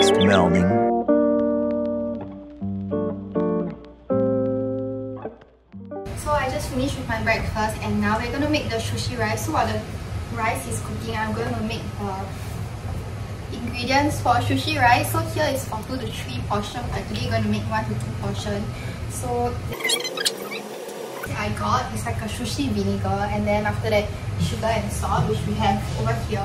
Next morning. So I just finished with my breakfast and now we're gonna make the sushi rice. So while the rice is cooking, I'm gonna make the ingredients for sushi rice. So here is for 2 to 3 portions. Actually, I'm gonna make 1 to 2 portions. So I got is like a sushi vinegar, and then after that sugar and salt, which we have over here.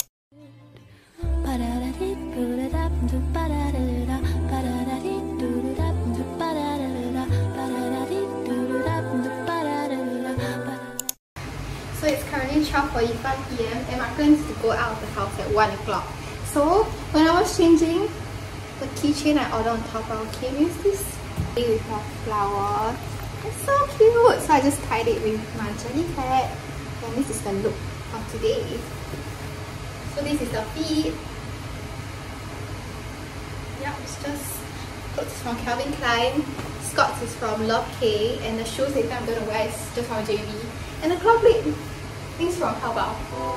So it's currently 12:45 PM and my plan is to go out of the house at 1 o'clock. So when I was changing the keychain I ordered on Taobao came with this with a flower. It's so cute! So I just tied it with my jelly tag, and this is the look of today. So this is the feet. Yeah, it's just clothes from Calvin Klein. Scots is from Love K, and the shoes later I'm gonna wear is just from JB. And the claw plate is from Taobao.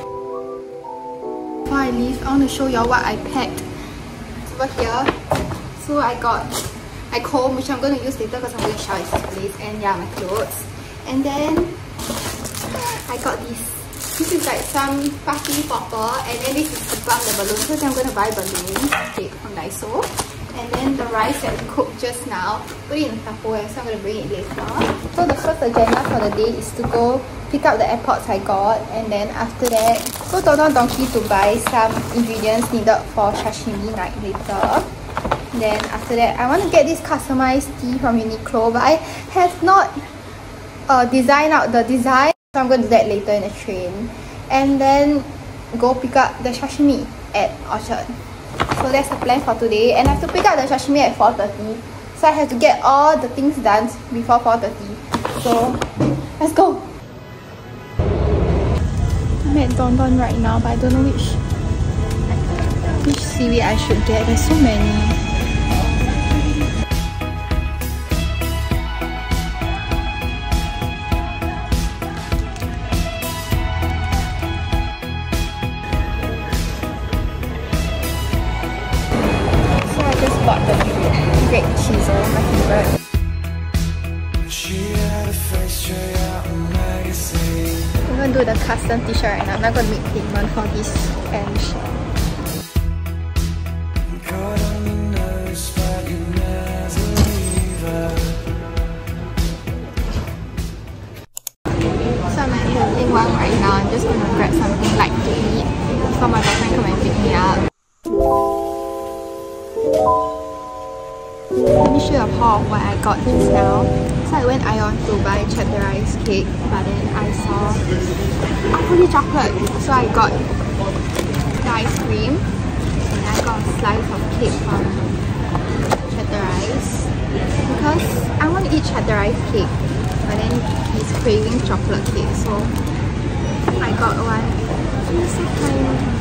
Before I leave, I want to show y'all what I packed. It's over here. So I got my comb, which I'm going to use later because I'm going to shower in this place, and yeah, my clothes. And then I got this. This is like some party popper, and then this is to plug the balloons because I'm going to buy balloons from Daiso. And then the rice that we cooked just now, put it in the Tupperware, so I'm going to bring it later. So the first agenda for the day is to go pick up the AirPods I got, and then after that, go to Don Donki to buy some ingredients needed for sashimi night later. Then after that, I want to get this customized tee from Uniqlo, but I have not designed out the design, so I'm going to do that later in the train. And then go pick up the sashimi at Orchard. So that's the plan for today, and I have to pick up the sashimi at 4:30. So I have to get all the things done before 4:30. So let's go! I'm at Don Don right now, but I don't know which seaweed I should get. There's so many. Bought the grape cheese, my favorite. I'm gonna do the custom t-shirt right now. I'm not gonna make payment for this and shirt. So I'm at Healing One right now. I'm just gonna grab something light to eat before my boyfriend come and pick me up. Let me show you a haul of what I got just now. So I went Ion to buy cheddar-ice cake, but then I saw fully chocolate. So I got the ice cream, and I got a slice of cake from cheddar-ice because I want to eat cheddar-ice cake, but then he's craving chocolate cake, so I got one. It's so tiny.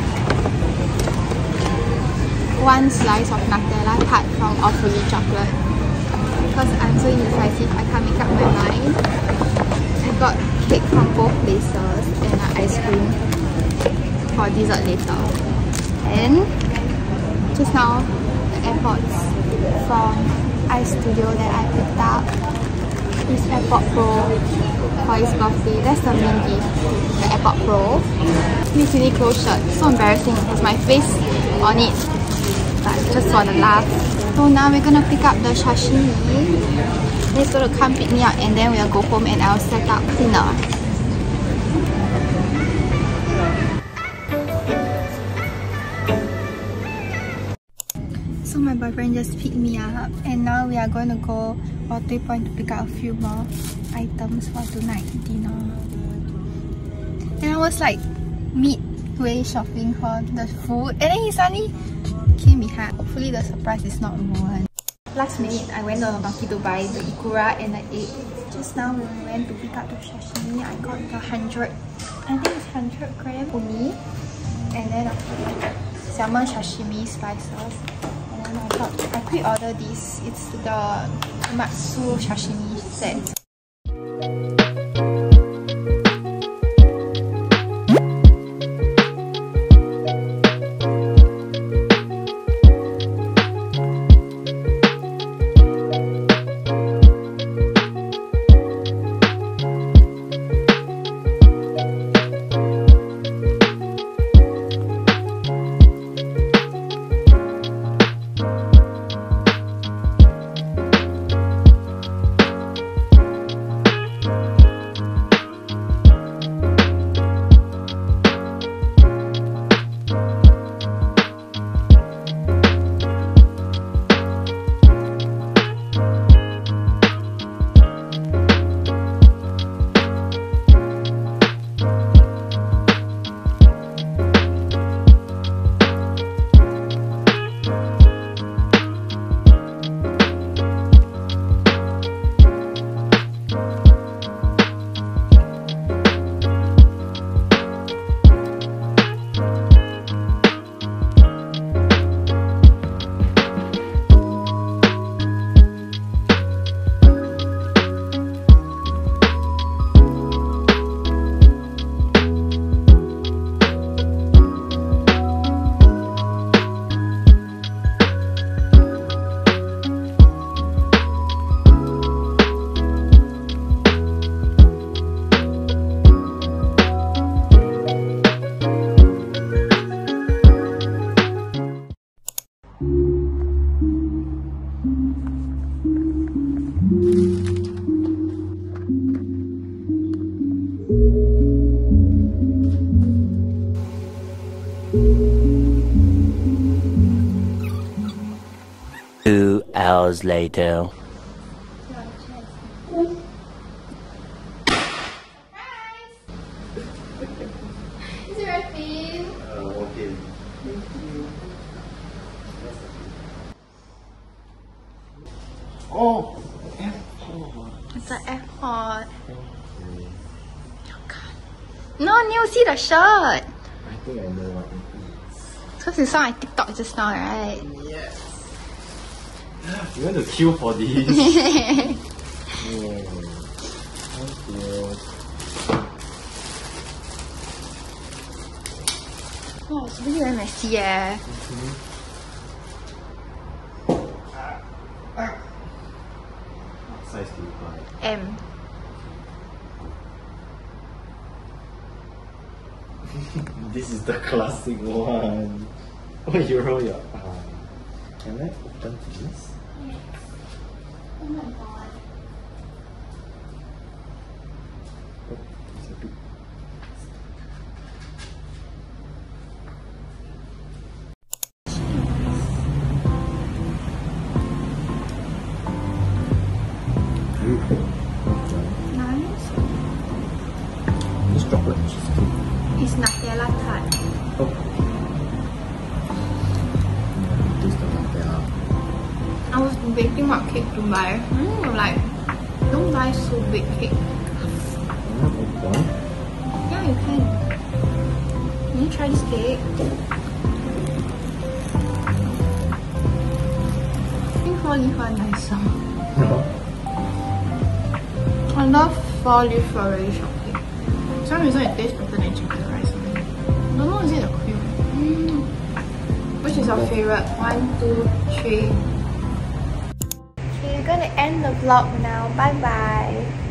One slice of Nutella cut from Awfully Chocolate because I'm so indecisive, I can't make up my mind. I got cake from both places and an ice cream for dessert later. And just now, the AirPods from iStudio that I picked up. This AirPod Pro for his birthday. That's the main gift, the AirPod Pro. This Uniqlo shirt, so embarrassing, it has my face on it. But just for the laugh. So now we're gonna pick up the sashimi. He's gonna come pick me up, and then we'll go home and I'll set up dinner. So my boyfriend just picked me up, and now we are going to go Waterway Point to pick up a few more items for tonight dinner. And I was like midway shopping for the food, and then he suddenly came behind. Hopefully the surprise is not ruined. Last minute, I went to Donki to buy the ikura and the egg. Just now when we went to pick up the sashimi, I got the 100, I think it's 100 gram umi, and then salmon sashimi slices. And then I thought I pre-ordered this. It's the matsu sashimi set. 2 hours later. Is it ready? Okay. Oh, airport. It's an airport. No, you see the shirt. I think I know what it is. Because you saw my TikTok just now, right? Yes. You want to queue for this? Oh, thank you. Oh, it's really very messy, yeah. What size do you buy? M. This is the classic one. Oh, you roll your arm. Can I open this? Oh my god. Oh, it's a bit. Nice. This chocolate cheesecake. It's Nutella tart. Oh. Yeah, this the Nutella. I was waiting what cake to buy. Like, don't buy so big cake. Can I open? Yeah, you can. Can you try this cake? I think 4-leaf one nicer. No. I love 4-leaf strawberry shortcake. For some reason it tastes better than chicken rice. I don't know, is it the cream? Which is your favorite? 1, 2, 3. Okay, we're gonna end the vlog now. Bye bye.